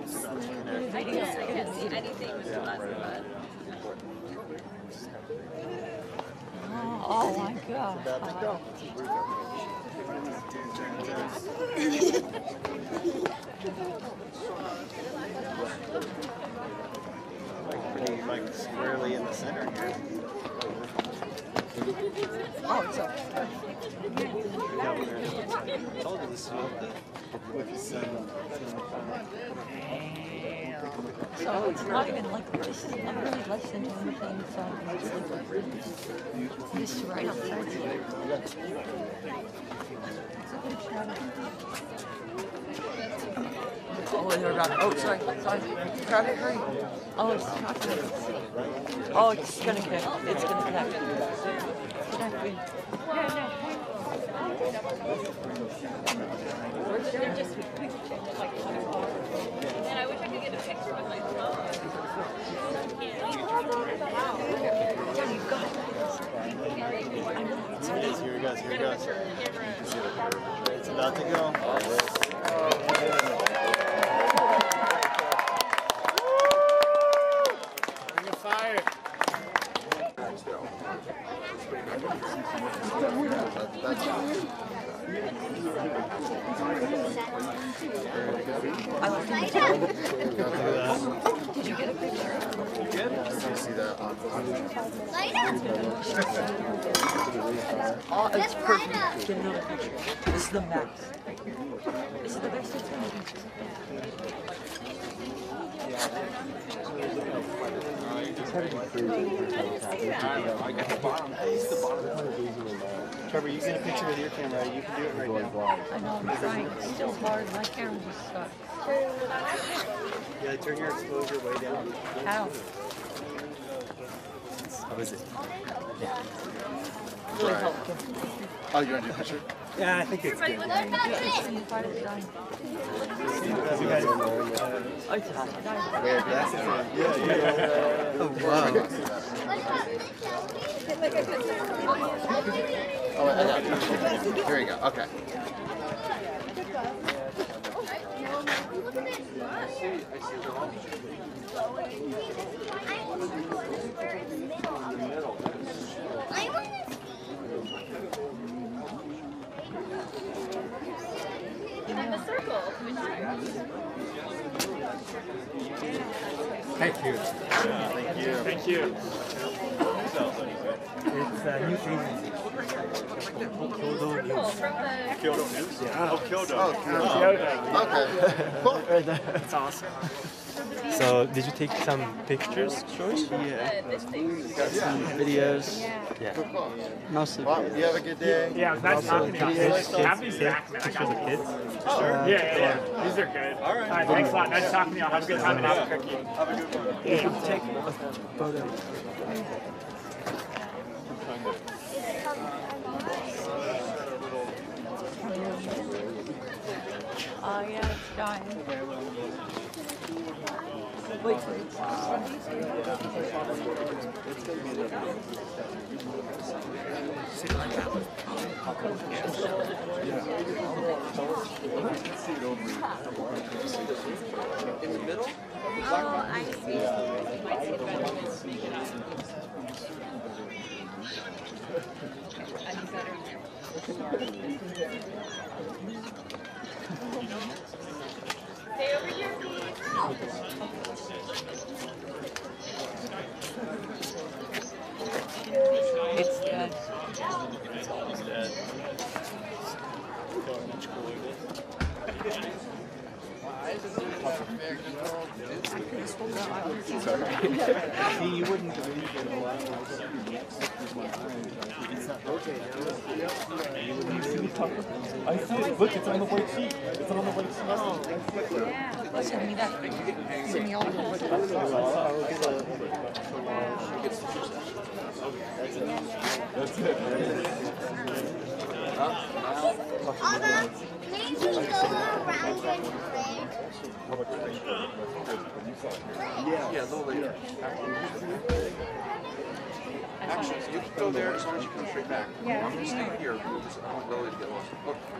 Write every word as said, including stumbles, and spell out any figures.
I can't see anything with the last one. Oh my god. Pretty like squarely in the center here. Oh, it's up. I told you this was with the sun. So it's not even like, this is literally less than anything, so it's like, just right outside here. Oh, you're around. Oh, sorry, sorry. Grab it, hurry. Oh, it's not gonna. Oh, it's gonna connect. It's gonna connect. Connecting. They're just like, and I wish I could get a picture with my phone. Yeah, you got it. Here it goes, here it goes. It's about to go. Bring it fire. I like it. Did you get a picture? Good. Did you see that on Oh, it's perfect. Get another picture. This is the max. This is the best it's gonna be. Trevor, you get a picture with your camera. You can do it right now. I know, I'm trying. It's still hard. My camera just stuck. Yeah, turn your exposure way down. How? How is it? Yeah. Really Right. helpful. Oh, you want to do a picture? Yeah, I think it's good. Yeah, it's in the part of the time. Oh, it's hot. We have glasses on. Yeah, yeah. Oh, wow. Oh, I got it. Here we go. Okay. I'm a circle. Thank you. Thank you. Thank you. It's a news agency. Kyoto News. Kyoto News? Yeah. Oh, Kyoto. Oh, Kyoto. Okay. Cool. That's awesome. So, did you take some pictures, George? Yeah. Got some videos. Yeah. Mostly. Well, you have a good day. Yeah, it was nice talking to you. Have these back, man. I Pictures of got kids? Sure. Yeah, yeah, yeah. These are good. All right. All right, thanks a lot. Nice talking to you. Have a good time in Albuquerque. Have a good one. You should take a photo. Oh, yeah, it's dying. Wait, wait. In the middle? Oh, I see. You might see the red one. Stay over here, please. It's dead. See, you wouldn't believe it. I see it. Look, it's on the white sheet. It's on the white sheet. Yeah. Send me that. Send me all the That's it. Anna, maybe go around and play. Yeah, yeah, a little later. Actually, you can go there as long as you come straight back. Yeah. I'm going to stay here because I want Lily to get lost. Look.